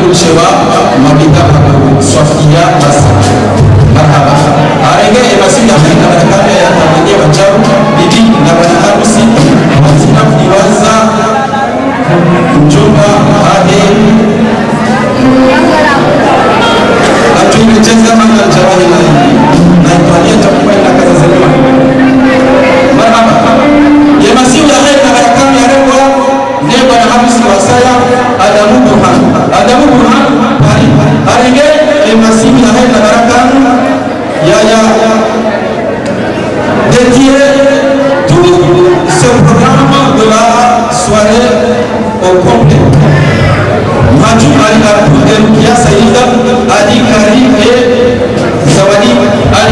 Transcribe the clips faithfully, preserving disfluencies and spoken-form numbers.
Shewa Mabita Sofia Masa Marhaba Arenge Emasi Yahya Barakati ya Tanzania Wacharu Bibi na harusi Mazina Mdiwaza Mjomba Hade Atu imecheza manga Jawahi na na ituania takuwa ina kaza zelewa Marhaba Emasi Yahya Barakati ya Rewa Nebo na harusi Wasaya Adamu Burhan Adamu Burhan Arenge Emasi Yahya Barakati ya ya dédié tout ce programme de la soirée au complet. Majou Ali Abdou Erukia Saïda, Ali Kari et Zawadi Ali.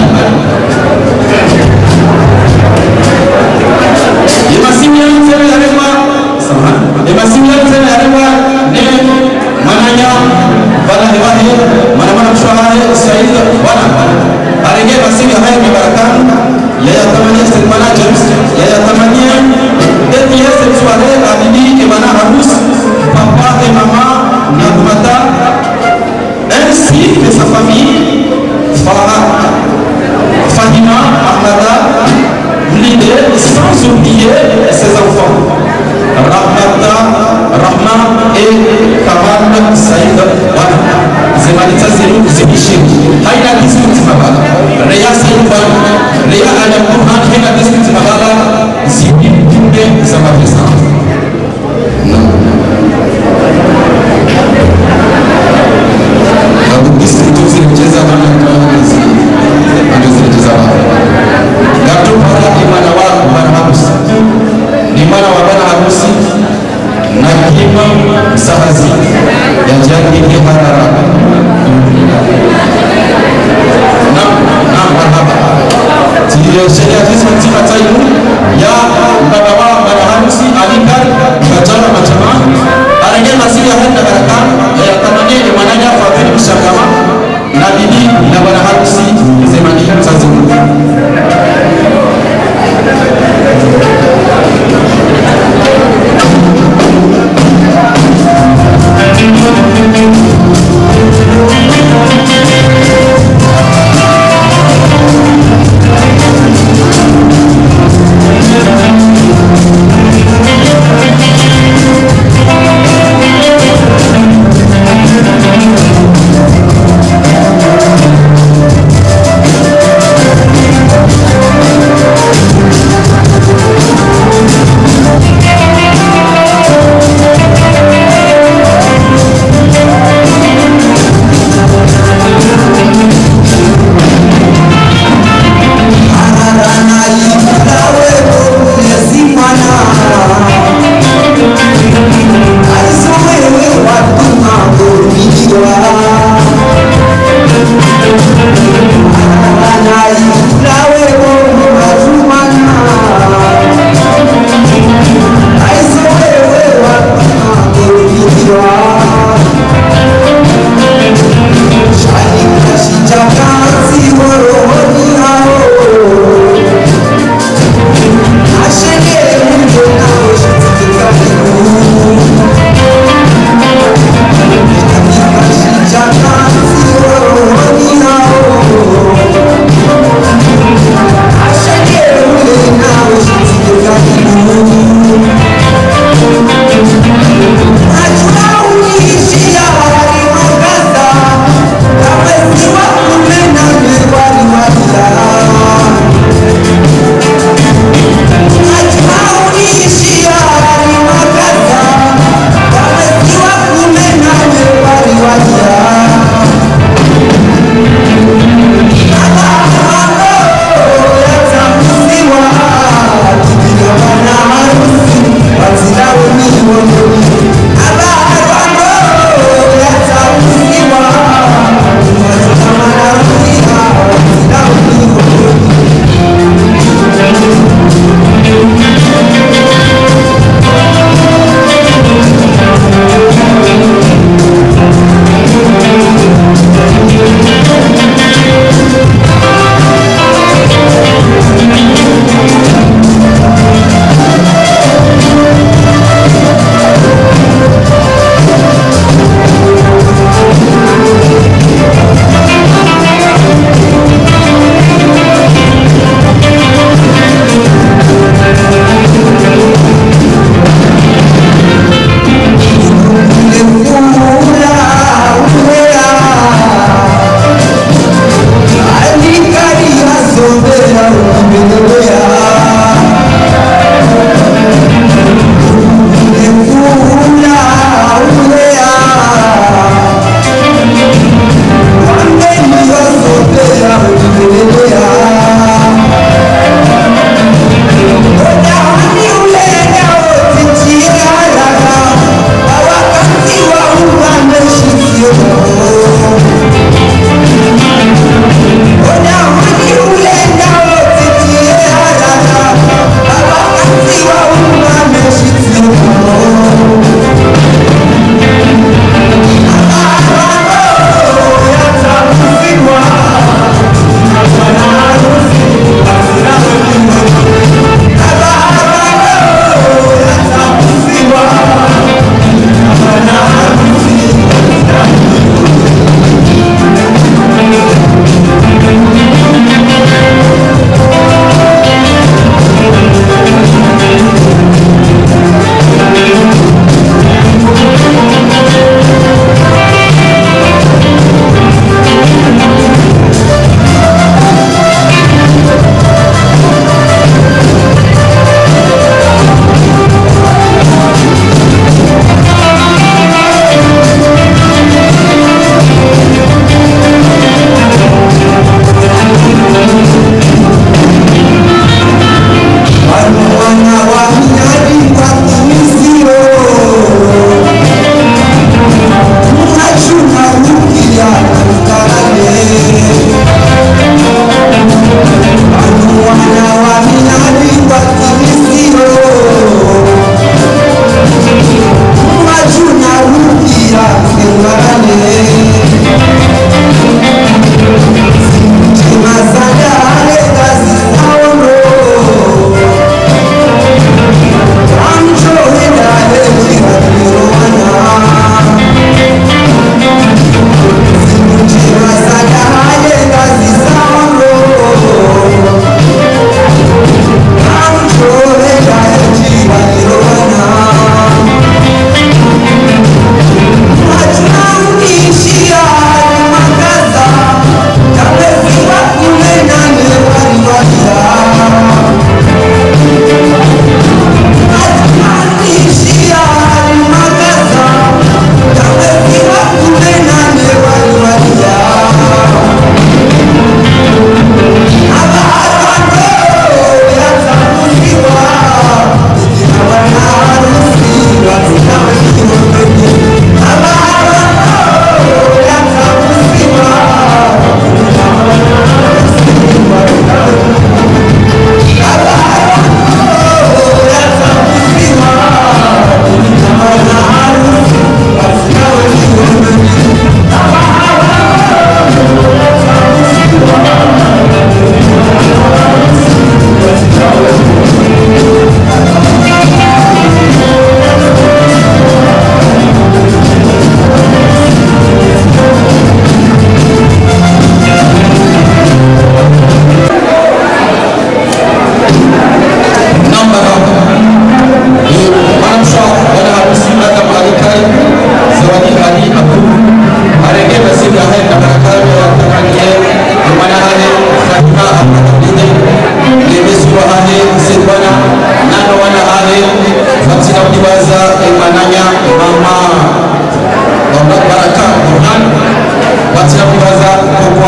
Et ma simia Zéné Arewa, et ma simia Zéné Arewa, né Mananya, Bala Hewahe, Manamana Chouahe, Saïda, Bala. Arenge Masimi Yahya Barakati Yaya Tamania Selmana James Yaya Tamania dédié cette soirée à Bibi et Mana Habous, papa et maman Nagoumata, ainsi que sa famille Farah, Fahima, Ahmada, l'idée sans oublier ses enfants Rahmata, Rahma et Kamal Saïd Wana. Zemalita Zelu Zebishir Haina District Mabala Reya Saïfan Reya Adam Burhan Haina District Mabala Zibi Pinde Zamapesa Abu District Zilcheza Mana Kazi Ando Zilcheza Gato Para Imana wa Bana Habusi Imana wa Bana Habusi na kima Sahazi ya jadi ke Harara na na marhaba tiyo sheria hizo katika taimu ya baba wa baba harusi alikar bajara majama arenge masili ya henda Barakati ya tamania ni mwananya Fadhili Mshakama na bibi na baba harusi Zemani Zanzibu Thank you.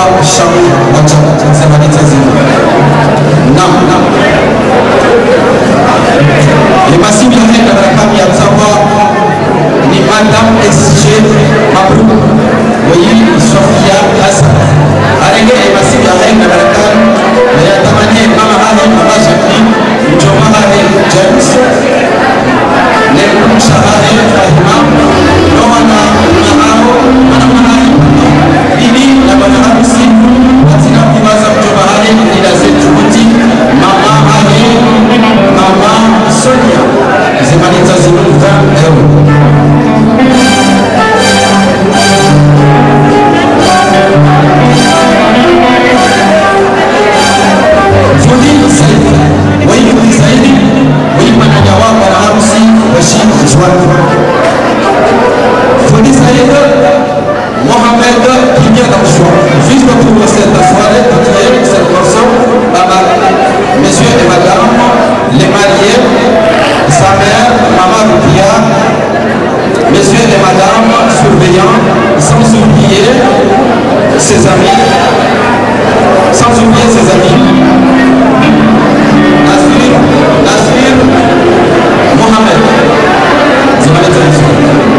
au shauri wacha zemaliza zinu nam nam les massives ya henda barakam ya tsawa ni madame S G Mabrou wayi Sofia Hassan arenge les massives ya henda barakam ya tamani mama hadi mama Jacqueline Joma hadi James ne shahade Fahima Noana Mahao mana mahali ini na bwana harusi katika kibaza Joma hadi ila zetu mama hadi mama Sonia zimaliza zinuka euro Fudi Saidi wai Fudi Saidi wai manaja wa bwana harusi Bashir Jwani Fudi Saidi Mohamed Kinya Damshwa juste pour cette soirée particulière cette personne messieurs et madame les mariés sa mère maman Rupia messieurs et madame surveillants sans oublier ses amis sans oublier ses amis Nasir Nasir Mohamed Zimane Taniso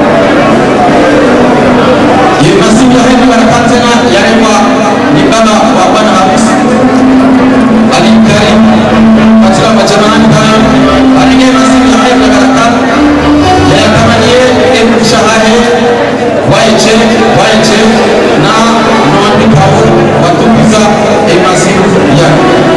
ye masimu ya hendo barakatena yarewa ni baba wa bwana harusi Ali Karim katika majamani kana alinge masimu ya hendo barakat ya tamanie em shahahe waiche waiche na mwandi kawo watumiza em masimu ya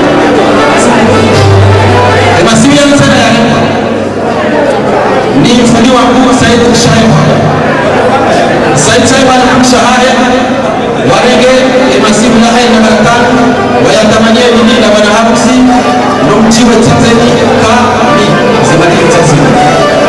em masimu ya sana yarewa ni mfani wangu Said Shaiba Said Shaiba na shahahe warege emasimu ya hendo barakat wayatamanie nini na bwana harusi nomjiwe Tanzania ka ni zimani Tanzania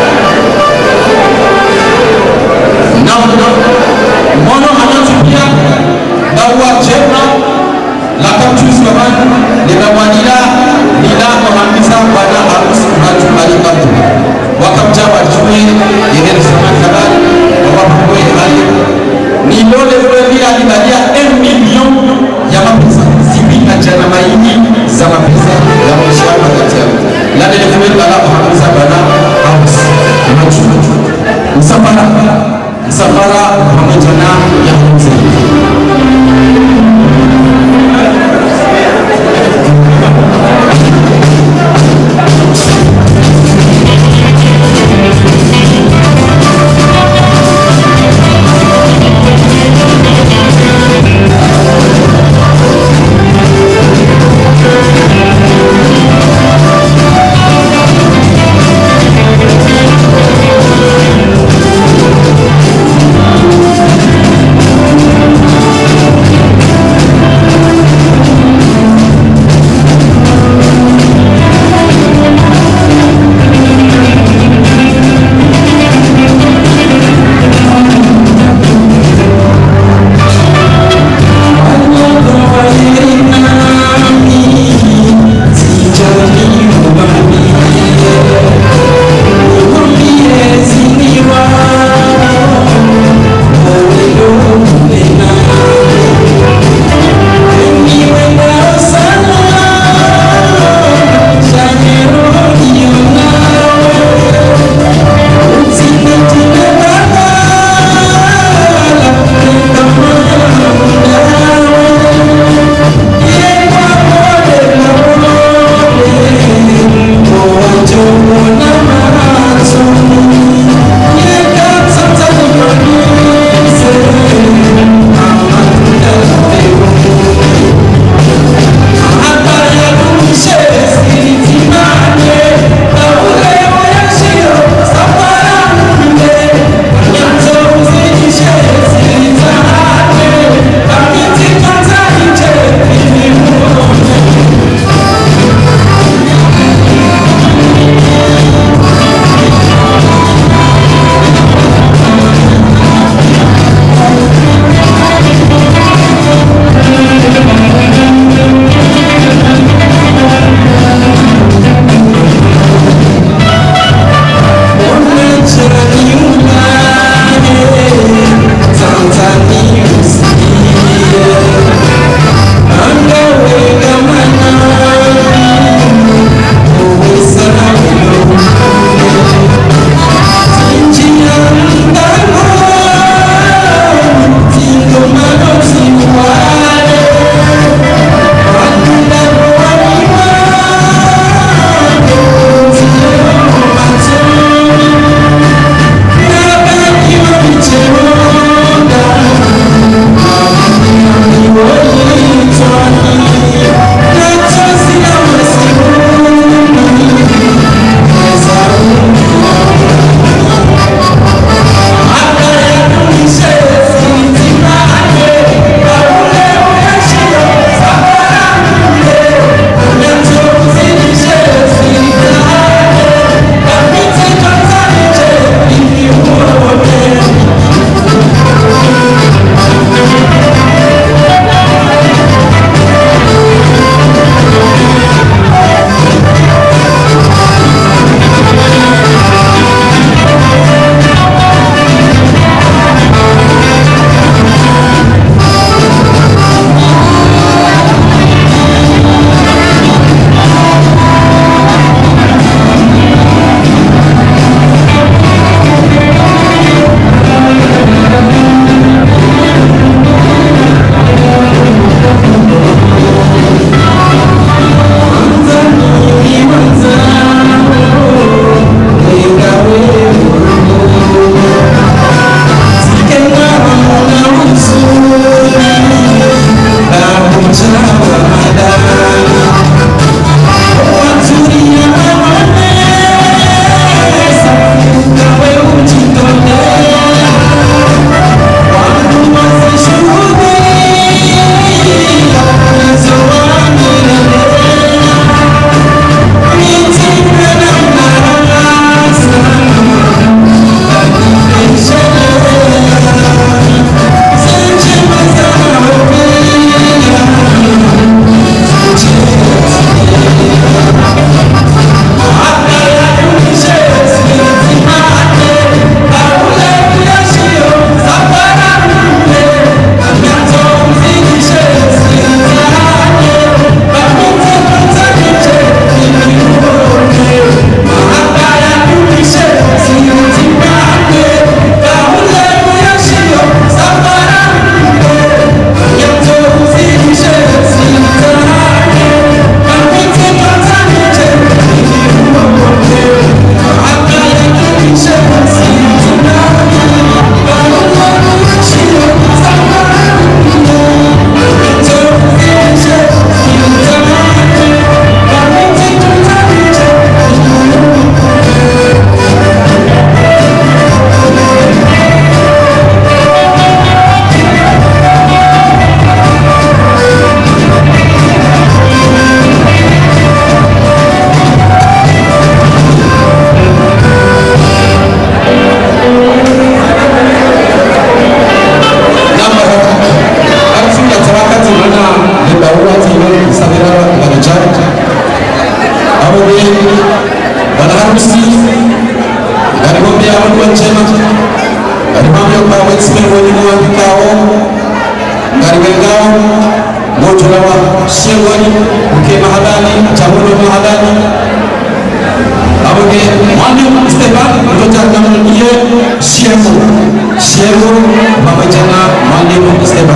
na mono anatupia bawa jema la kamtus kaman ni bawanila nila mohamisa bwana harusi matu alibatu wakamjawa jume yeye zaman kabal wapapo hali ni lole vile alibalia un million ya mapesa sibi na jana maini za mapesa ya mshahara kati yao la ndio vile bala mohamisa bwana harusi matu msafara msafara pamoja na ya mzee yo ka wexmen woni mo bikawo gargengao mojulawa shewani ke mahadani chamulo mahadani aboge mandi Esteban to jarna niye shewu shewu babajana mandi Esteban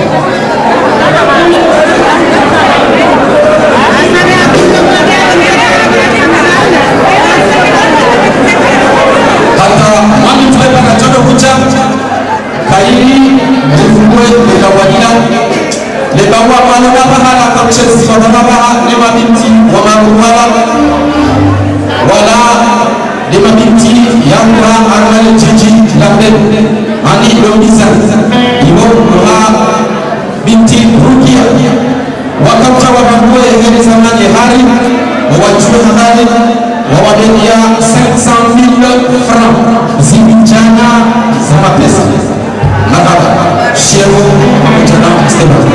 mami tulipa na jodo kucha kaini mfungwe lekawadila lebawa manona bahala kamchezi manona baha lima binti wa marumala wala lima binti yamra armale jiji lambe mani domisa iwo mha binti rukia wakamcha wa mangwe heri zamani hari wajue hadali wawadenia cinq cent mille francs zimijana za mapesa na baba sheru mchana Esteban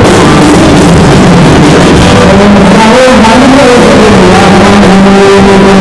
Thank you.